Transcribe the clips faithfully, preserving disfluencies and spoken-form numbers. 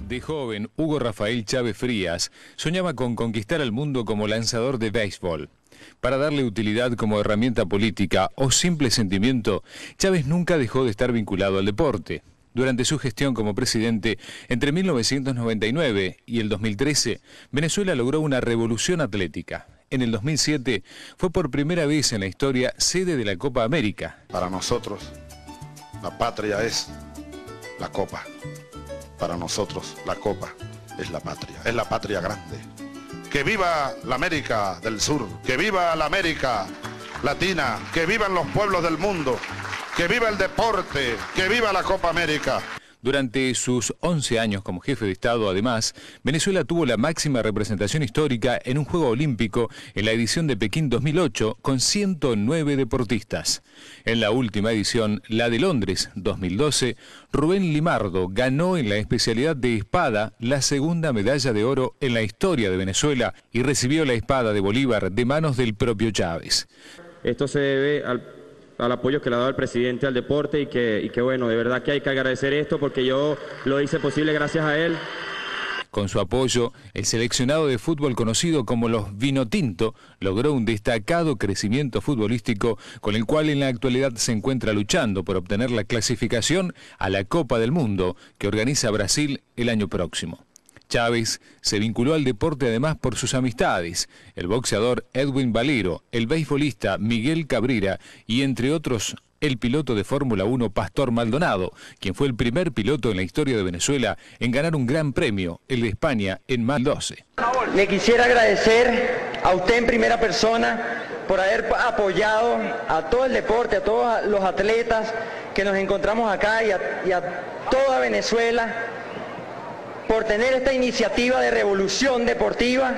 De joven, Hugo Rafael Chávez Frías soñaba con conquistar al mundo como lanzador de béisbol. Para darle utilidad como herramienta política o simple sentimiento, Chávez nunca dejó de estar vinculado al deporte. Durante su gestión como presidente, entre mil novecientos noventa y nueve y el dos mil trece, Venezuela logró una revolución atlética. En el dos mil siete fue por primera vez en la historia sede de la Copa América. Para nosotros, la patria es la Copa. Para nosotros, la Copa es la patria, es la patria grande. Que viva la América del Sur, que viva la América Latina, que vivan los pueblos del mundo, que viva el deporte, que viva la Copa América. Durante sus once años como jefe de Estado, además, Venezuela tuvo la máxima representación histórica en un Juego Olímpico en la edición de Pekín dos mil ocho con ciento nueve deportistas. En la última edición, la de Londres dos mil doce, Rubén Limardo ganó en la especialidad de espada la segunda medalla de oro en la historia de Venezuela y recibió la espada de Bolívar de manos del propio Chávez. Esto se debe al al apoyo que le ha dado el presidente al deporte y que, y que bueno, de verdad que hay que agradecer esto porque yo lo hice posible gracias a él. Con su apoyo, el seleccionado de fútbol conocido como los Vinotinto logró un destacado crecimiento futbolístico con el cual en la actualidad se encuentra luchando por obtener la clasificación a la Copa del Mundo que organiza Brasil el año próximo. Chávez se vinculó al deporte además por sus amistades, el boxeador Edwin Valero, el beisbolista Miguel Cabrera y entre otros el piloto de Fórmula uno Pastor Maldonado, quien fue el primer piloto en la historia de Venezuela en ganar un gran premio, el de España, en mil doce. Le quisiera agradecer a usted en primera persona por haber apoyado a todo el deporte, a todos los atletas que nos encontramos acá y a, y a toda Venezuela, por tener esta iniciativa de revolución deportiva.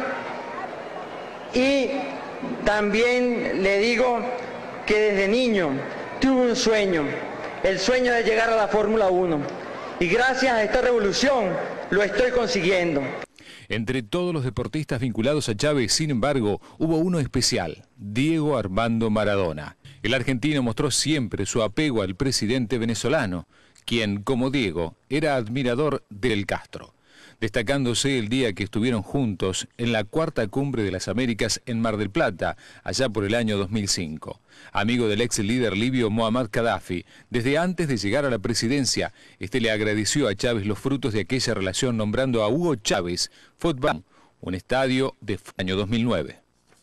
Y también le digo que desde niño tuve un sueño, el sueño de llegar a la Fórmula uno, y gracias a esta revolución lo estoy consiguiendo. Entre todos los deportistas vinculados a Chávez, sin embargo, hubo uno especial, Diego Armando Maradona. El argentino mostró siempre su apego al presidente venezolano, quien, como Diego, era admirador del Castro, destacándose el día que estuvieron juntos en la cuarta cumbre de las Américas en Mar del Plata, allá por el año dos mil cinco. Amigo del ex líder libio Muammar Gaddafi, desde antes de llegar a la presidencia, este le agradeció a Chávez los frutos de aquella relación nombrando a Hugo Chávez Fútbol, un estadio de año dos mil nueve.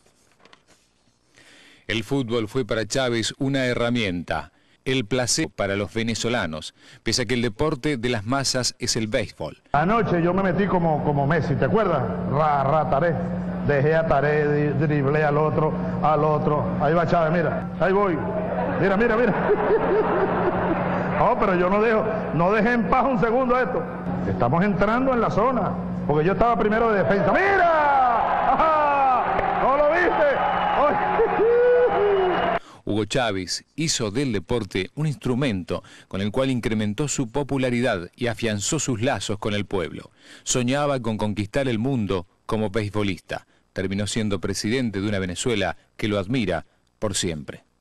El fútbol fue para Chávez una herramienta, el placer para los venezolanos, pese a que el deporte de las masas es el béisbol. Anoche yo me metí como, como Messi, ¿te acuerdas? Ra, ra, taré. Dejé a Taré, driblé al otro, al otro. Ahí va Chávez, mira, ahí voy. Mira, mira, mira. No, pero yo no dejo, no dejé en paz un segundo esto. Estamos entrando en la zona, porque yo estaba primero de defensa. ¡Mira! ¡Ajá! ¿No lo viste? Hugo Chávez hizo del deporte un instrumento con el cual incrementó su popularidad y afianzó sus lazos con el pueblo. Soñaba con conquistar el mundo como beisbolista. Terminó siendo presidente de una Venezuela que lo admira por siempre.